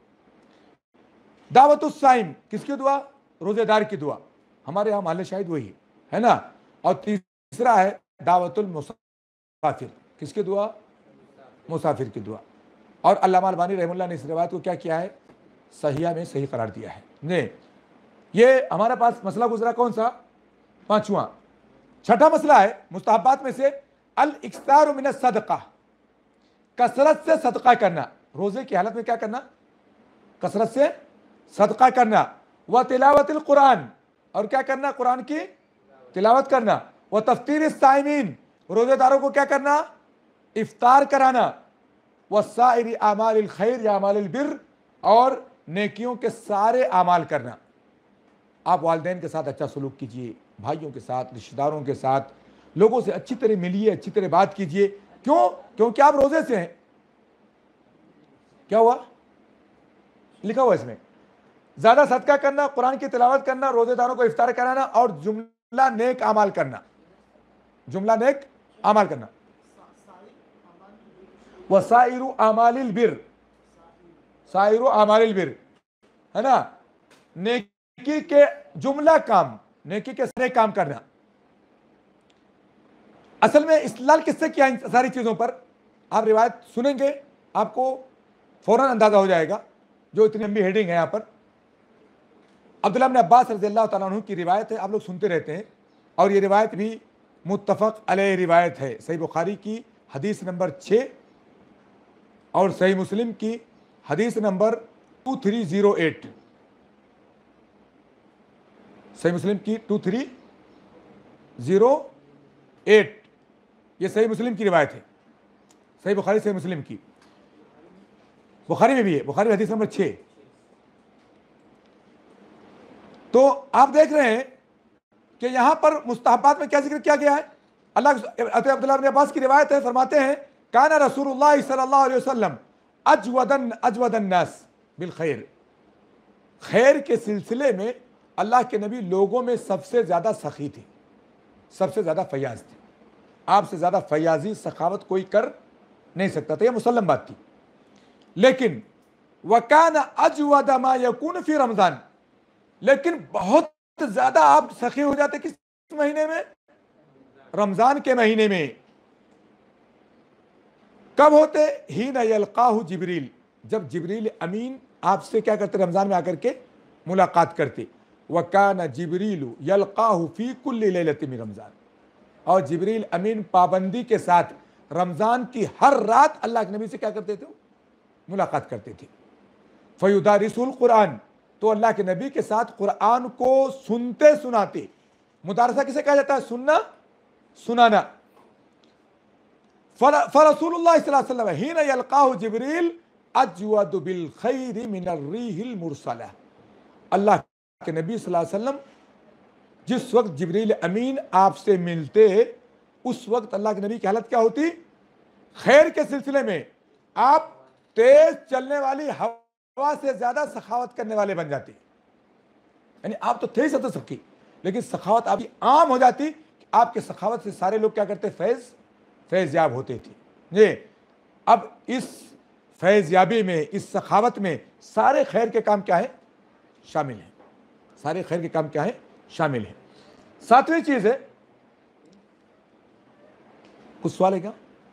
दावतुस साइम, किसकी दुआ? रोजेदार की दुआ, हमारे यहाँ महल शाहिद वही है ना। और तीसरा है दावतुल मुसाफिर, किसकी दुआ? मुसाफिर की दुआ। और अल्लामा अलबानी रहमतुल्लाह ने इस रिवायत को क्या किया है? सहिया में सही करार दिया है। ने ये हमारे पास मसला गुजरा, कौन सा? पांचवा। छठा मसला है मुस्तहब्बात में से अल इक्सार मिन सदका, कसरत से सदका करना। रोजे की हालत में क्या करना? कसरत से सदका करना। व तिलावतिल कुरान, और क्या करना? कुरान की तिलावत करना। व तफ्तीर साइमीन, रोजेदारों को क्या करना? इफ्तार कराना। व साइरी आमालिल खैर या आमालिल बिर, और नेकियों के सारे आमाल करना। आप वालिदैन के साथ अच्छा सलूक कीजिए, भाइयों के साथ, रिश्तेदारों के साथ, लोगों से अच्छी तरह मिलिए, अच्छी तरह बात कीजिए। क्यों? क्योंकि आप रोजे से हैं। क्या हुआ? लिखा हुआ इसमें, ज्यादा सदका करना, कुरान की तिलावत करना, रोजेदारों को इफ्तार कराना, और जुमला नेक अमाल करना, जुमला नेक अमाल करना। वसाइरु अमालिल बिर, साइरु अमालिल बिर, है ना, नेकी के जुमला काम, नेकी के सारे काम करना। असल में इस्तेदलाल किससे किया इन सारी चीजों पर? आप रिवायत सुनेंगे आपको फौरन अंदाजा हो जाएगा, जो इतनी लंबी हेडिंग है यहां पर। अब्दुल्लाह इब्न अब्बास रज़ियल्लाहु तआला अन्हु की रिवायत है, आप लोग सुनते रहते हैं, और ये रिवायत भी मुत्तफ़क़ अलैह रिवायत है। सही बुखारी की हदीस नंबर छः और सही मुस्लिम की हदीस number two three zero eight, सही मुस्लिम की टू थ्री ज़ीरो एट, ये सही मुस्लिम की रिवायत है। सही बुखारी सही मुस्लिम की, बुखारी में भी है, बुखारी हदीस नंबर छः। तो आप देख रहे हैं कि यहां पर मुस्तहब्बात में क्या जिक्र किया गया है। अल्लाह अब्दुल्लाह इब्न अब्बास की रिवायत है, फरमाते हैं काना रसूलुल्लाह सल्लल्लाहु अलैहि वसल्लम अजवदन अजवदन नास बिल खैर, खैर के सिलसिले में अल्लाह के नबी लोगों में सबसे ज्यादा सखी थे, सबसे ज्यादा फयाज थे। आपसे ज्यादा फयाजी सखावत कोई कर नहीं सकता था, यह मुसल्लम बात थी। लेकिन वकाना अजवद मा यकून फी रमजान, लेकिन बहुत ज्यादा आप सखी हो जाते किस महीने में? रमजान के महीने में। कब होते? ही न यल्काहु जिब्रील, जब जिब्रील अमीन आपसे क्या करते? रमजान में आकर के मुलाकात करते। वकाना जिब्रील यल्काहु फी कुल्ली लैलति मिन रमजान, और जिब्रील अमीन पाबंदी के साथ रमजान की हर रात अल्लाह के नबी से क्या करते थे? मुलाकात करते थे। फयुदारिसुल कुरान, तो अल्लाह के नबी के साथ कुरान को सुनते सुनाते। मुदारसा किसे कहा जाता है? सुनना सुनाना। फरसूलुल्लाह सल्लल्लाहु अलैहि वसल्लम हिना यल्काहु जिब्रील अजवद बिल खैर मिन अर्रीहिल मुरसला, अल्लाह के नबी सल्लल्लाहु अलैहि वसल्लम जिस वक्त जिब्रील अमीन आपसे मिलते, उस वक्त अल्लाह के नबी की हालत क्या होती? खैर के सिलसिले में आप तेज चलने वाली हवा से ज्यादा सखावत करने वाले बन जाते। यानी आप तो थे ही सबसे सखी, लेकिन सखावत आपकी आम हो जाती। आपके सखावत से सारे लोग क्या करते? फैज फैज़याब होते थे। ये अब इस फैज़याबी में, इस सखावत में सारे खैर के काम क्या है? शामिल हैं। सारे खैर के काम क्या है? शामिल हैं। सातवीं चीज है, कुछ सवाल है क्या?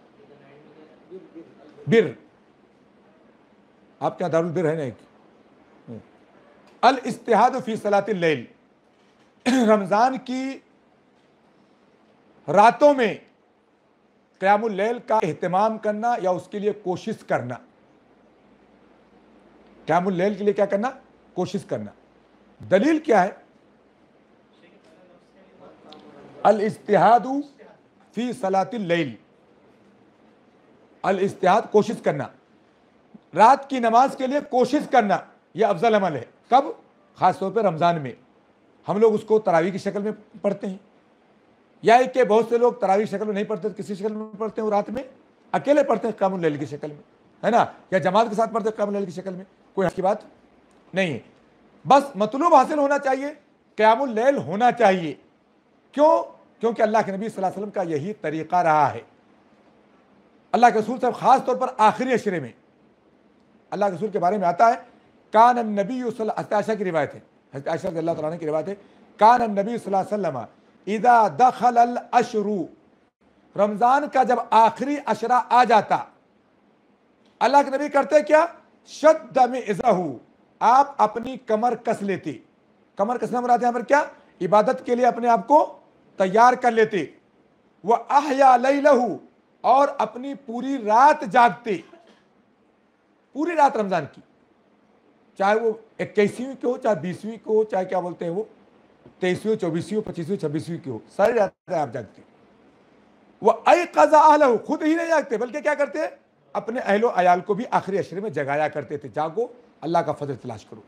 बिर, आपके यहाँ दारुल बिर है ना? अल इस्तिहाद फी सलातिल लैल, रमजान की रातों में क़यामुल लैल का एहतमाम करना या उसके लिए कोशिश करना। क़यामुल लैल के लिए क्या करना? कोशिश करना। दलील क्या है? अल इज्तिहादु फी सलातिल लैल, अल इज्तिहाद कोशिश करना, रात की नमाज के लिए कोशिश करना, यह अफजल अमल है। कब? खास तौर पर रमज़ान में। हम लोग उसको तरावी की शक्ल में पढ़ते हैं, या एक के बहुत से लोग तरावी शक्ल में नहीं पढ़ते, किसी शक्ल में पढ़ते हैं, वो रात में अकेले पढ़ते हैं क़यामुल लैल की शक्ल में, है ना, या जमात के साथ पढ़ते हैं क़यामुल लैल की शक्ल में। कोई की बात नहीं है। बस मतलूब हासिल होना चाहिए, क़यामुल लैल होना चाहिए। क्यों? क्योंकि अल्लाह के नबी सल्लल्लाहु अलैहि वसल्लम का यही तरीक़ा रहा है। अल्लाह के रसूल साहब खास तौर पर आखिरी अशरे में, अल्लाह के रसूल के बारे में आता है, कान नबी, हज़रत आयशा की रिवायत है, हज़रत आयशा रज़ियल्लाहु तआला अन्हा की रिवायत है, कान नबी सल्लल्लाहु अलैहि वसल्लम इदा दखल अल अशरू, रमजान का जब आखिरी अशरा आ जाता, अल्लाह के नबी करते क्या? शद्द मिज़हू, आप अपनी कमर कस लेते। कमर कसना मुराद यहाँ पर क्या? इबादत के लिए अपने आप को तैयार कर लेते। वह अहया लैलहू, और अपनी पूरी रात जागते, पूरी रात रमजान की, चाहे वो इक्कीसवीं की हो, चाहे बीसवीं की हो, चाहे क्या बोलते हैं वो तेईसवीं, चौबीसवीं, पच्चीसवीं, छब्बीसवीं की हो, सारी रात आप जागते। वह अय कज़ा अहलहू, खुद ही नहीं जागते बल्कि क्या करते? अपने अहलो अयाल को भी आखिरी अशरे में जगाया करते थे, जागो अल्लाह का फजल तलाश करो।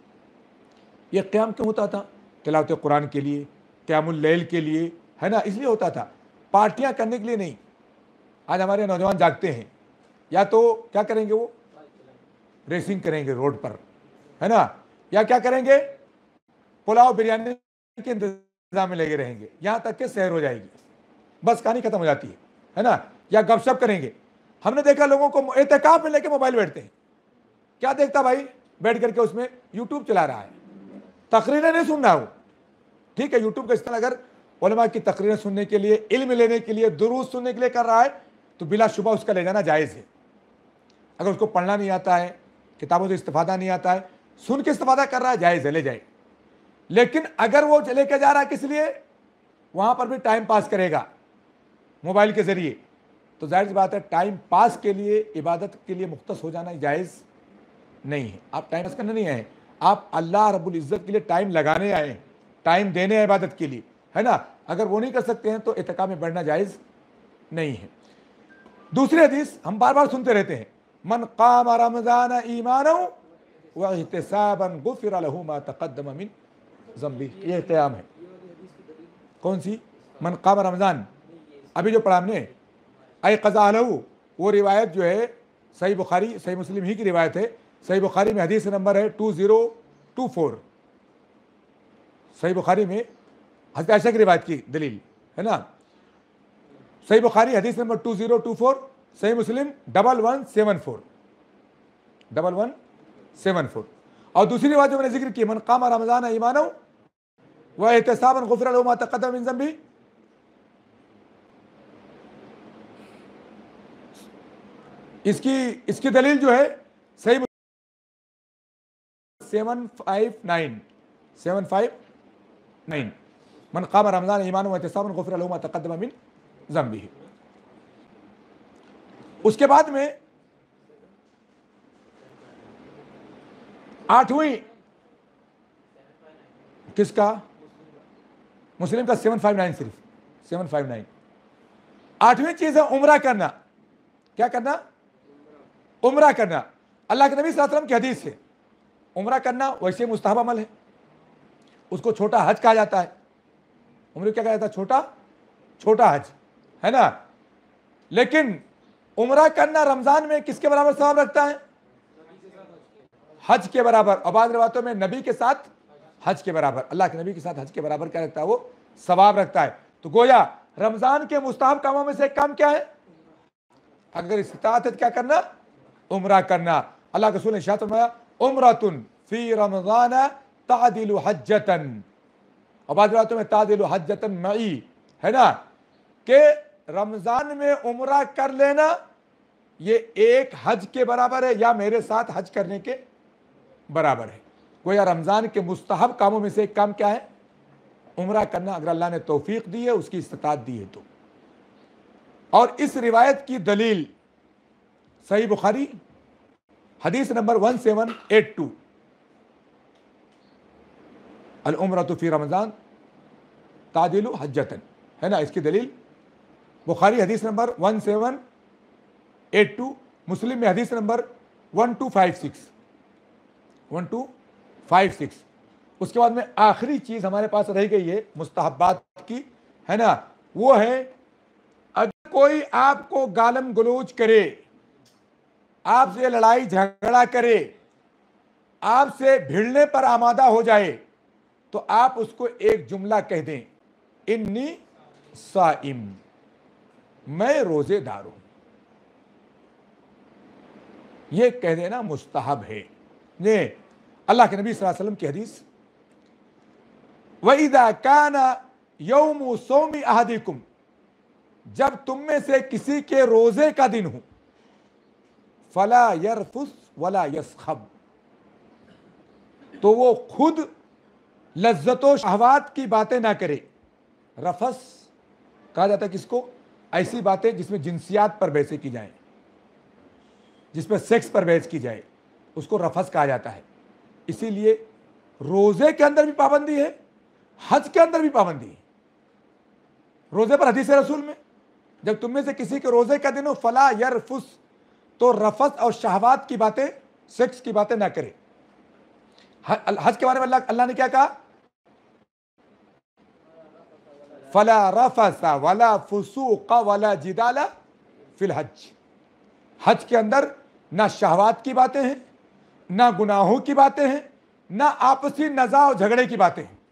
यह क़याम क्यों होता था? तिलावत कुरान के लिए, क़यामुल लैल के लिए, है ना, इसलिए होता था, पार्टियां करने के लिए नहीं। आज हमारे नौजवान जागते हैं, या तो क्या करेंगे, वो रेसिंग करेंगे रोड पर, है ना, या क्या करेंगे, पुलाव बिरयानी के इंतजाम में लगे रहेंगे, यहां तक के सहर हो जाएगी, बस कहानी खत्म हो जाती है, है ना, या गपशप करेंगे। हमने देखा लोगों को एहतिकाफ में लेके मोबाइल बैठते हैं, क्या देखता भाई? बैठ करके उसमें यूट्यूब चला रहा है, तकरीरें नहीं सुन रहा हो। ठीक है, यूट्यूब का इस्तेमाल अगर उलमा की तकरीरें सुनने के लिए, इल्म लेने के लिए, दुरूद सुनने के लिए कर रहा है, तो बिलाशुबा उसका ले जाना जायज़ है। अगर उसको पढ़ना नहीं आता है, किताबों से इस्तिफादा नहीं आता है, सुन के इस्तिफादा कर रहा है, जायज़ है, ले जाए। लेकिन अगर वो लेके जा रहा है किस लिए? वहाँ पर भी टाइम पास करेगा मोबाइल के ज़रिए, तो जाहिर सी बात है टाइम पास के लिए, इबादत के लिए मुख्तस हो जाना जायज़ नहीं है। आप टाइम पास करने नहीं आए, आप अल्लाह रब्बुल इज़्ज़त के लिए टाइम लगाने आए हैं, टाइम देने हैं इबादत के लिए, है ना। अगर वो नहीं कर सकते हैं तो इत्तिका में बढ़ना जायज़ नहीं है। दूसरी हदीस हम बार बार सुनते रहते हैं, मन क़ाम रमज़ान ईमानन व इहतिसाबन गुफ़िर लहू मा तक़द्दम मिन ज़म्बी। ये क़याम है। कौन सी? मन क़ाम रमज़ान, अभी जो पढ़ा हमने, अय क़ज़ा लहू, वो रिवायत जो है सही बुखारी, सही मुस्लिम ही की रिवायत है। सही बुखारी में हदीस नंबर है टू ज़ीरो टू फोर। सही बुखारी में हज़रत आयशा की रिवायत की दलील है ना। सही बुखारी हदीस number two zero two four, सही Muslim double one seven four, double one seven four. और दूसरी बात जो मैंने जिक्र की, मन क़ाम रमज़ान ईमानन व इहतिसाबन गुफ़िर लहू मा तक़द्दम मिन ज़म्बी। इसकी इसकी दलील जो है सही seven five nine seven five nine, मन क़ाम रमज़ान ईमानन व इहतिसाबन गुफ़िर लहू मा तक़द्दम मिन ज़म्बी। उसके बाद में आठवीं, किसका? मुस्लिम का सेवन फाइव नाइन, सिर्फ सेवन फाइव नाइन। आठवीं चीज है उम्रा करना। क्या करना? उम्रा करना। अल्लाह के नबी सल्लल्लाहु अलैहि वसल्लम की हदीस है, उम्रा करना वैसे मुस्तहब अमल है, उसको छोटा हज कहा जाता है। उम्र क्या कहा जाता है? छोटा छोटा हज, है ना। लेकिन उम्रा करना रमजान में किसके बराबर सवाब रखता है? हज के बराबर। और बाद रिवायतों में नबी के साथ हज के बराबर, अल्लाह के नबी के साथ हज के बराबर क्या रखता है? वो सवाब रखता है। तो गोया रमजान के मुस्ताहब कामों में से एक काम क्या है? अगर इस्तिताअत है क्या करना? उम्रा करना। अल्लाह के रसूल ने इरशाद फरमाया, उम्रतुन फी रमजान तादिलु हज्जतन, और बाद रिवायतों में तादिलु हज्जतन मई, है ना, कि रमजान में उम्रा कर लेना ये एक हज के बराबर है या मेरे साथ हज करने के बराबर है। गोया रमजान के मुस्तहब कामों में से एक काम क्या है? उम्रा करना। अगर अल्लाह ने तौफीक दी है, उसकी इस्तिताअत दी है तो और इस रिवायत की दलील सही बुखारी हदीस number one seven eight two, अल उम्रतु फी रमज़ान तादिलु हज्जतन, है ना। इसकी दलील बुखारी हदीस number one seven eight two, Muslim में हदीस number one two five six, one two five six. उसके बाद में आखिरी चीज हमारे पास रह गई है मुस्तहब्बात की, है ना, वो है अगर कोई आपको गालम गलोच करे, आपसे लड़ाई झगड़ा करे, आपसे भिड़ने पर आमादा हो जाए, तो आप उसको एक जुमला कह दें, इन्नी साइम, मैं रोजेदार हूं। ये कह देना मुस्तहब है। ये अल्लाह के नबी सल्लल्लाहु अलैहि वसल्लम की हदीस, वइदा काना यौमु सौमी अहदिकुम, जब तुम में से किसी के रोजे का दिन हो, फला यरफुस वला यसखब, तो वो खुद लज्जतो शहवात की बातें ना करे। रफस कहा जाता है किसको? ऐसी बातें जिसमें जिनसियात पर बहसें की जाए, जिसमें सेक्स पर बहस की जाए, उसको रफस कहा जाता है। इसीलिए रोजे के अंदर भी पाबंदी है, हज के अंदर भी पाबंदी है। रोजे पर हदीस रसूल में जब तुम में से किसी के रोजे का दिन हो, फला यरफुस, तो रफस और शहवात की बातें, सेक्स की बातें ना करे। हज के बारे में अल्लाह अल्लाह ने क्या कहा? फला रफसा वला फुसूका वला जिदाला फिल हज। हज के अंदर ना शहवात की बातें हैं, ना गुनाहों की बातें हैं, ना आपसी नज़ा और झगड़े की बातें हैं।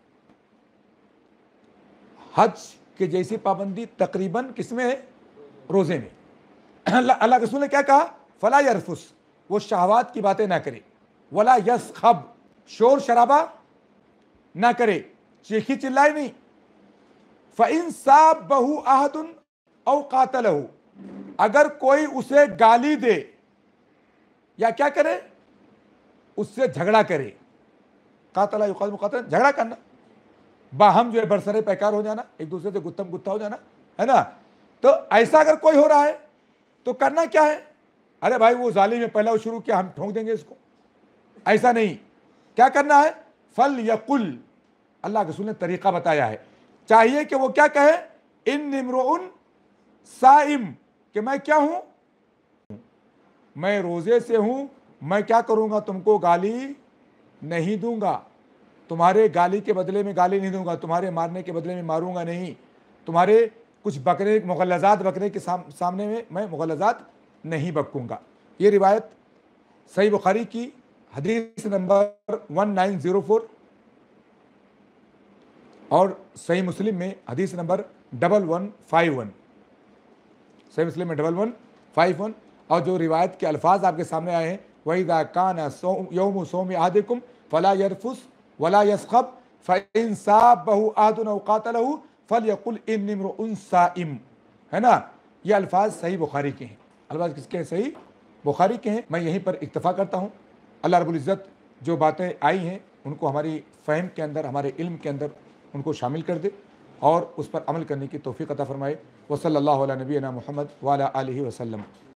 हज के जैसी पाबंदी तकरीबन किसमें है? रोजे में। अल्लाह अल्लाह के रसूल ने क्या कहा? फला यरफुस, वो शहवात की बातें ना करे, वला यसखब, शोर शराबा ना करे, चीखी चिल्लाई नहीं। फ़इन साबहु अहदुन औ कातलहु, अगर कोई उसे गाली दे या क्या करे, उससे झगड़ा करे, कातला युकाल मुकातल, झगड़ा करना, बाहम जो है बरसरे पैकार हो जाना, एक दूसरे से गुत्थम गुत्था हो जाना, है ना। तो ऐसा अगर कोई हो रहा है तो करना क्या है? अरे भाई वो जालिम में पहला शुरू किया, हम ठोक देंगे इसको, ऐसा नहीं। क्या करना है? फल यकुल, अल्लाह के रसूल ने तरीका बताया है। चाहिए कि वो क्या कहे? इन निम्रुउन साइम, कि मैं क्या हूं? मैं रोजे से हूं, मैं क्या करूंगा? तुमको गाली नहीं दूंगा, तुम्हारे गाली के बदले में गाली नहीं दूंगा, तुम्हारे मारने के बदले में मारूंगा नहीं, तुम्हारे कुछ बकरे मुगल्लजात बकरे के साम, सामने में मैं मुगल्लजात नहीं बकूंगा। ये रिवायत सही बुखारी की हदीस number one nine zero four और सही मुस्लिम में हदीस number double one five one, सही मुस्लिम में डबल वन फाइव वन। और जो रिवायत के अल्फाज आपके सामने आए हैं, वही दा काना यौम सौम आदिकुम फला यरफुस वला यसखब फ़इन साबहु अहदुन औ कातलहु फलयकुल इन्नी इम्रुउन साइम, है ना। ये अल्फाज सही बुखारी के हैं। अल्फाज किसके हैं? सही बुखारी के हैं। मैं यहीं पर इक्तफ़ा करता हूँ। अल्लाह रब्बुल इज़्ज़त जो बातें आई हैं उनको हमारी फ़हम के अंदर, हमारे इल्म के अंदर उनको शामिल कर दे और उस पर अमल करने की तौफ़ीक़ अता फ़रमाए। व सल्लल्लाहु अला नबीना मुहम्मद व अला आलिहि वसल्लम।